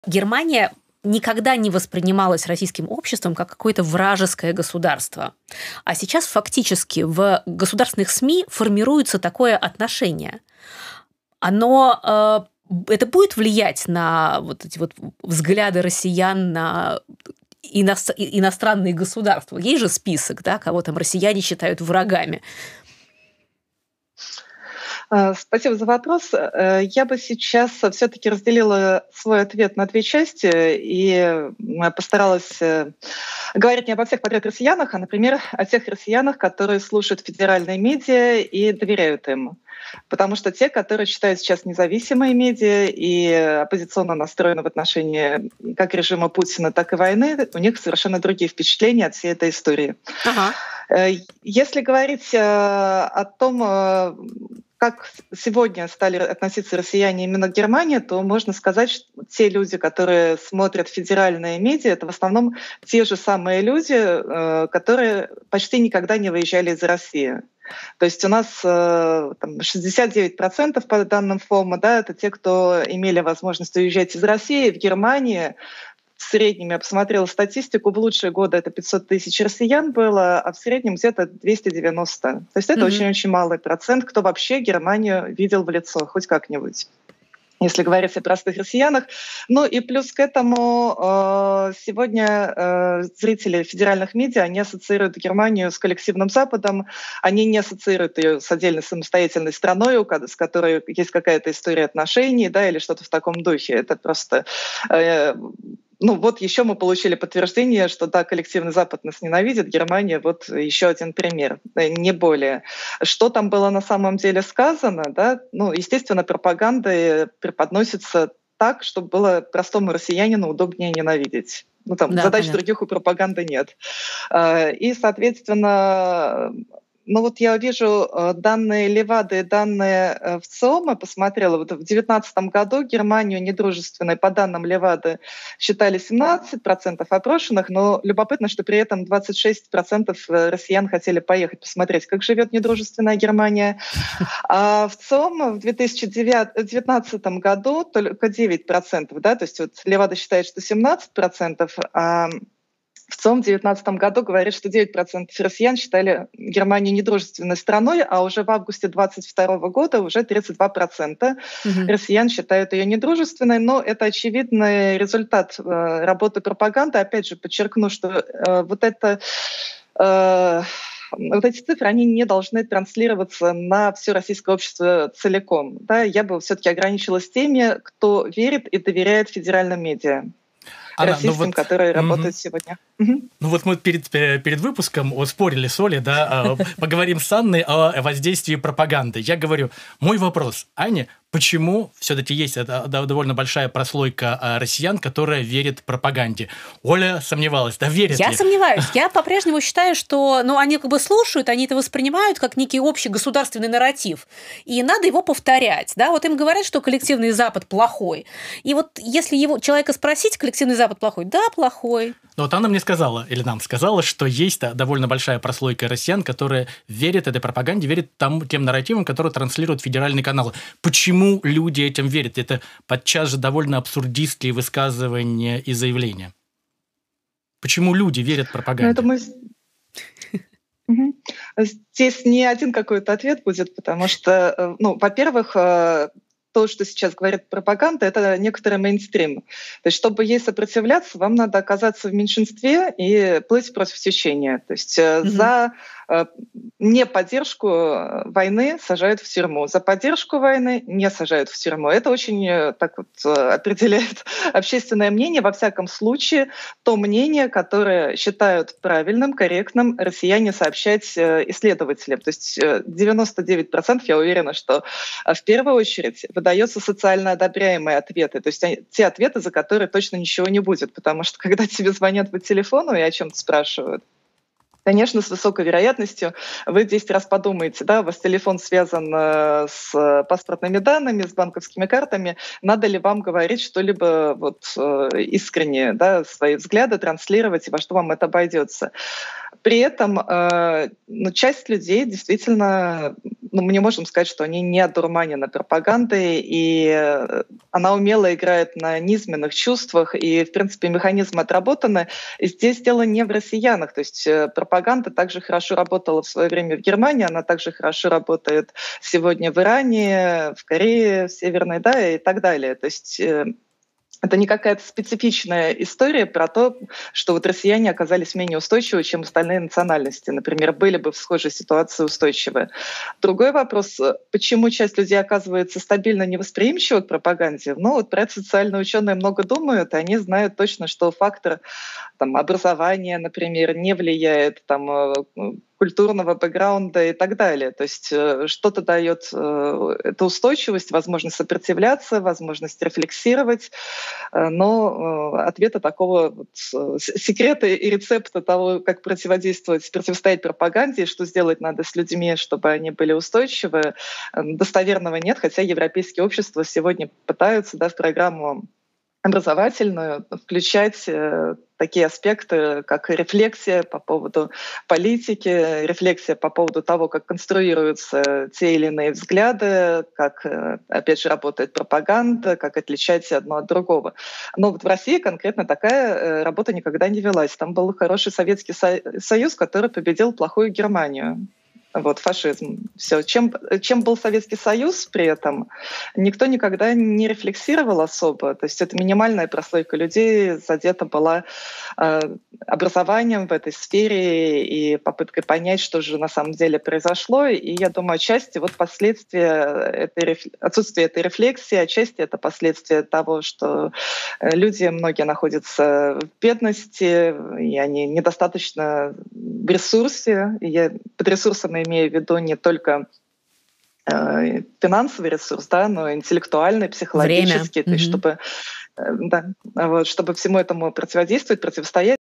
Германия никогда не воспринималась российским обществом как какое-то вражеское государство. А сейчас фактически в государственных СМИ формируется такое отношение. Это будет влиять на вот эти вот взгляды россиян на иностранные государства? Есть же список, да, кого там россияне считают врагами. Спасибо за вопрос. Я бы сейчас все-таки разделила свой ответ на две части и постаралась говорить не обо всех подряд россиянах, а, например, о тех россиянах, которые слушают федеральные медиа и доверяют им. Потому что те, которые считают сейчас независимые медиа и оппозиционно настроены в отношении как режима Путина, так и войны, у них совершенно другие впечатления от всей этой истории. Ага. Если говорить о том, как сегодня стали относиться россияне именно к Германии, то можно сказать, что те люди, которые смотрят федеральные медиа, это в основном те же самые люди, которые почти никогда не выезжали из России. То есть у нас 69% по данным ФОМа, да, это те, кто имели возможность уезжать из России. В Германии в среднем, я посмотрела статистику, в лучшие годы это 500 тысяч россиян было, а в среднем где-то 290. То есть это очень-очень малый процент, кто вообще Германию видел в лицо, хоть как-нибудь, если говорить о простых россиянах. Ну и плюс к этому сегодня зрители федеральных медиа, они ассоциируют Германию с коллективным Западом, они не ассоциируют ее с отдельной самостоятельной страной, с которой есть какая-то история отношений, да, или что-то в таком духе. Это просто... вот еще мы получили подтверждение, что да, коллективный Запад нас ненавидит, Германия вот еще один пример, не более. Что там было на самом деле сказано, да? Естественно, пропаганда преподносится так, чтобы было простому россиянину удобнее ненавидеть. Задач понятно. других у пропаганды нет. И, соответственно, я вижу данные Левады и данные ВЦИОМа, посмотрела. В 2019 году Германию недружественной, по данным Левады, считали 17% опрошенных, но любопытно, что при этом 26% россиян хотели поехать посмотреть, как живет недружественная Германия. А ВЦИОМ в 2019 году только 9%, да, то есть Левада считает, что 17%, а в ЦИОМ в 2019 году говорит, что 9% россиян считали Германию недружественной страной, а уже в августе 2022 года уже 32% россиян считают ее недружественной. Но это очевидный результат работы пропаганды. Опять же, подчеркну, что эти цифры, они не должны транслироваться на все российское общество целиком. Да? Я бы все-таки ограничилась теми, кто верит и доверяет федеральным медиа. Российским, которые работают сегодня. Мы перед выпуском спорили с Олей, да, поговорим с Анной о воздействии пропаганды. Я говорю, мой вопрос, Аня, почему все-таки есть довольно большая прослойка россиян, которая верит пропаганде? Оля сомневалась, да верит ли? Я сомневаюсь. Я по-прежнему считаю, что они слушают, они это воспринимают как некий общий государственный нарратив. И надо его повторять. Да? Им говорят, что коллективный Запад плохой. И если человека спросить, коллективный Запад плохой? Да, плохой. Анна мне сказала, или нам сказала, что есть довольно большая прослойка россиян, которые верят этой пропаганде, верят тем нарративам, которые транслируют федеральные каналы. Почему люди этим верят? Это подчас же довольно абсурдистские высказывания и заявления. Почему люди верят пропаганде? Здесь не один какой-то ответ будет, потому что, во-первых, то, что сейчас говорит пропаганда, это некоторый мейнстрим. То есть, чтобы ей сопротивляться, вам надо оказаться в меньшинстве и плыть против течения. То есть за неподдержку войны сажают в тюрьму, за поддержку войны не сажают в тюрьму. Это очень определяет общественное мнение, во всяком случае, то мнение, которое считают правильным, корректным россияне сообщать исследователям. То есть 99%, я уверена, что в первую очередь выдаются социально одобряемые ответы, то есть те ответы, за которые точно ничего не будет, потому что когда тебе звонят по телефону и о чем-то спрашивают, конечно, с высокой вероятностью вы 10 раз подумаете, да, у вас телефон связан с паспортными данными, с банковскими картами, надо ли вам говорить что-либо искренне, да, свои взгляды транслировать, и во что вам это обойдется. При этом часть людей действительно, мы не можем сказать, что они не одурманены пропагандой, и она умело играет на низменных чувствах, и, в принципе, механизмы отработаны. И здесь дело не в россиянах, то есть пропаганда также хорошо работала в свое время в Германии, она также хорошо работает сегодня в Иране, в Корее, в Северной, да, и так далее. То есть это не какая-то специфичная история про то, что вот россияне оказались менее устойчивы, чем остальные национальности. Например, были бы в схожей ситуации устойчивы. Другой вопрос, почему часть людей оказывается стабильно невосприимчива к пропаганде? Вот про это социальные ученые много думают, и они знают точно, что фактор образования, например, не влияет, культурного бэкграунда и так далее. То есть что-то дает эту устойчивость, возможность сопротивляться, возможность рефлексировать, но ответа такого секрета и рецепта того, как противостоять пропаганде, что сделать надо с людьми, чтобы они были устойчивы, достоверного нет, хотя европейские общества сегодня пытаются в программу образовательную включать такие аспекты, как рефлексия по поводу политики, рефлексия по поводу того, как конструируются те или иные взгляды, как, опять же, работает пропаганда, как отличать одно от другого. Но в России конкретно такая работа никогда не велась. Там был хороший Советский Союз, который победил плохую Германию. Фашизм. Все. Чем был Советский Союз при этом, никто никогда не рефлексировал особо. То есть это минимальная прослойка людей задета была образованием в этой сфере и попыткой понять, что же на самом деле произошло. И я думаю, отчасти последствия отсутствия этой рефлексии, отчасти это последствия того, что люди, многие находятся в бедности, и они недостаточно в ресурсе. И я под ресурсами имею в виду не только финансовый ресурс, но и интеллектуальный, психологический, то есть чтобы всему этому противодействовать, противостоять.